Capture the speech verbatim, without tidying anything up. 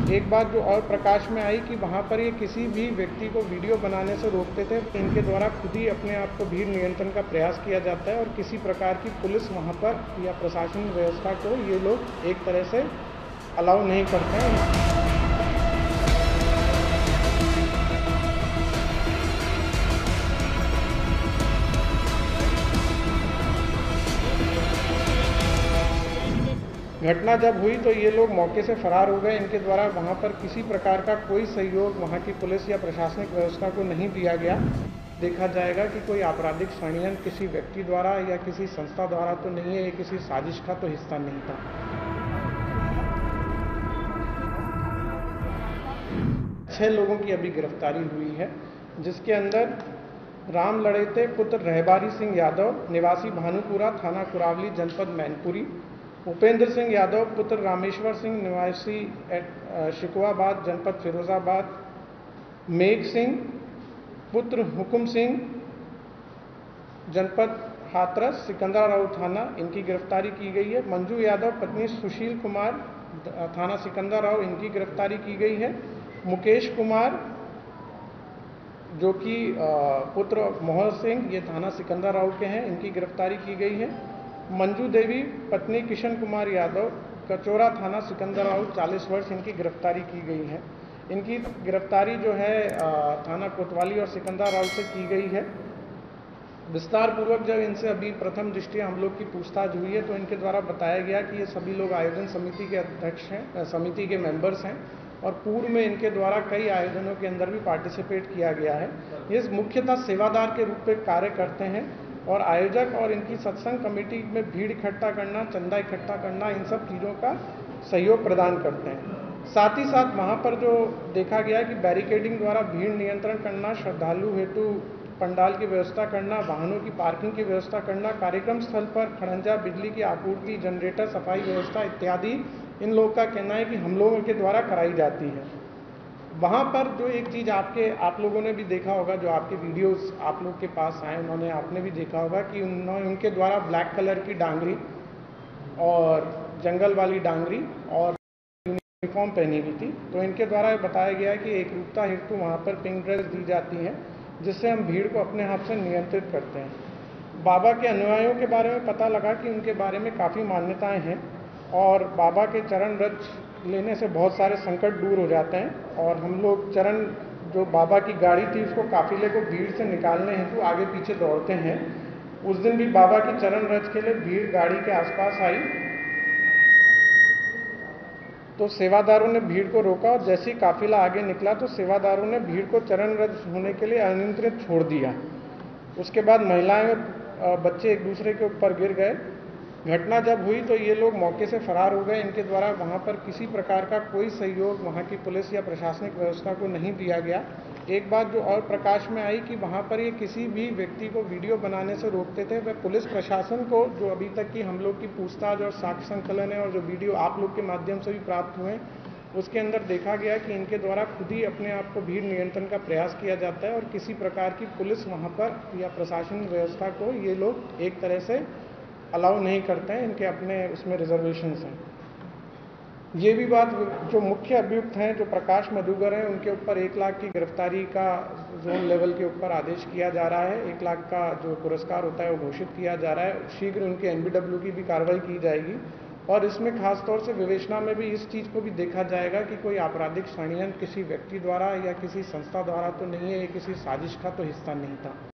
एक बात जो और प्रकाश में आई कि वहाँ पर ये किसी भी व्यक्ति को वीडियो बनाने से रोकते थे। इनके द्वारा खुद ही अपने आप को भीड़ नियंत्रण का प्रयास किया जाता है और किसी प्रकार की पुलिस वहाँ पर या प्रशासनिक व्यवस्था को ये लोग एक तरह से अलाउ नहीं करते हैं। घटना जब हुई तो ये लोग मौके से फरार हो गए। इनके द्वारा वहाँ पर किसी प्रकार का कोई सहयोग वहाँ की पुलिस या प्रशासनिक व्यवस्था को नहीं दिया गया। देखा जाएगा कि कोई आपराधिक षड्यंत्र किसी व्यक्ति द्वारा या किसी संस्था द्वारा तो नहीं है, ये किसी साजिश का तो हिस्सा नहीं था। छह लोगों की अभी गिरफ्तारी हुई है, जिसके अंदर राम लड़ेते पुत्र रहबारी सिंह यादव निवासी भानुपुरा थाना कुरावली जनपद मैनपुरी, उपेंद्र सिंह यादव पुत्र रामेश्वर सिंह निवासी शिकवाबाद जनपद फिरोजाबाद, मेघ सिंह पुत्र हुकुम सिंह जनपद हाथरस सिकंदराबाद थाना, इनकी गिरफ्तारी की गई है। मंजू यादव पत्नी सुशील कुमार थाना सिकंदराबाद, इनकी गिरफ्तारी की गई है। मुकेश कुमार जो कि पुत्र मोहन सिंह, ये थाना सिकंदराबाद के हैं, इनकी गिरफ्तारी की गई है। मंजू देवी पत्नी किशन कुमार यादव कचौरा थाना सिकंदराबाद चालीस वर्ष, इनकी गिरफ्तारी की गई है। इनकी गिरफ्तारी जो है थाना कोतवाली और सिकंदराबाद से की गई है। विस्तार पूर्वक जब इनसे अभी प्रथम दृष्टया हम लोग की पूछताछ हुई है तो इनके द्वारा बताया गया कि ये सभी लोग आयोजन समिति के अध्यक्ष हैं, समिति के मेंबर्स हैं और पूर्व में इनके द्वारा कई आयोजनों के अंदर भी पार्टिसिपेट किया गया है। ये मुख्यतः सेवादार के रूप में कार्य करते हैं और आयोजक और इनकी सत्संग कमेटी में भीड़ इकट्ठा करना, चंदा इकट्ठा करना, इन सब चीज़ों का सहयोग प्रदान करते हैं। साथ ही साथ वहाँ पर जो देखा गया कि बैरिकेडिंग द्वारा भीड़ नियंत्रण करना, श्रद्धालु हेतु पंडाल की व्यवस्था करना, वाहनों की पार्किंग की व्यवस्था करना, कार्यक्रम स्थल पर खड़ंजा, बिजली की आपूर्ति, जनरेटर, सफाई व्यवस्था इत्यादि इन लोगों का कहना है कि हम लोगों के द्वारा कराई जाती है। वहाँ पर जो एक चीज़ आपके आप लोगों ने भी देखा होगा, जो आपके वीडियोस आप लोग के पास आए, उन्होंने आपने भी देखा होगा कि उन्होंने उनके द्वारा ब्लैक कलर की डांगरी और जंगल वाली डांगरी और यूनिफॉर्म पहनी हुई थी। तो इनके द्वारा बताया गया है कि एक रूपता हेतु वहाँ पर पिंक ड्रेस दी जाती है, जिससे हम भीड़ को अपने हाथ से नियंत्रित करते हैं। बाबा के अनुयायियों के बारे में पता लगा कि उनके बारे में काफ़ी मान्यताएँ हैं और बाबा के चरण रज लेने से बहुत सारे संकट दूर हो जाते हैं और हम लोग चरण जो बाबा की गाड़ी थी उसको काफिले को भीड़ से निकालने हेतु आगे पीछे दौड़ते हैं। उस दिन भी बाबा की चरण रज के लिए भीड़ गाड़ी के आसपास आई तो सेवादारों ने भीड़ को रोका और जैसे ही काफिला आगे निकला तो सेवादारों ने भीड़ को चरण रज होने के लिए अनियंत्रित छोड़ दिया। उसके बाद महिलाएं और बच्चे एक दूसरे के ऊपर गिर गए। घटना जब हुई तो ये लोग मौके से फरार हो गए। इनके द्वारा वहाँ पर किसी प्रकार का कोई सहयोग वहाँ की पुलिस या प्रशासनिक व्यवस्था को नहीं दिया गया। एक बात जो और प्रकाश में आई कि वहाँ पर ये किसी भी व्यक्ति को वीडियो बनाने से रोकते थे। वह पुलिस प्रशासन को, जो अभी तक की हम लोग की पूछताछ और साक्ष्य संकलन है और जो वीडियो आप लोग के माध्यम से भी प्राप्त हुए, उसके अंदर देखा गया कि इनके द्वारा खुद ही अपने आप को भीड़ नियंत्रण का प्रयास किया जाता है और किसी प्रकार की पुलिस वहाँ पर या प्रशासनिक व्यवस्था को ये लोग एक तरह से अलाउ नहीं करते हैं। इनके अपने उसमें रिजर्वेशंस हैं। ये भी बात जो मुख्य अभियुक्त हैं, जो प्रकाश मधुकर हैं, उनके ऊपर एक लाख की गिरफ्तारी का जोन लेवल के ऊपर आदेश किया जा रहा है। एक लाख का जो पुरस्कार होता है वो घोषित किया जा रहा है। शीघ्र उनके एन बी डब्ल्यू की भी कार्रवाई की जाएगी और इसमें खासतौर से विवेचना में भी इस चीज़ को भी देखा जाएगा कि कोई आपराधिक षड्यंत्र किसी व्यक्ति द्वारा या किसी संस्था द्वारा तो नहीं है, ये किसी साजिश का तो हिस्सा नहीं था।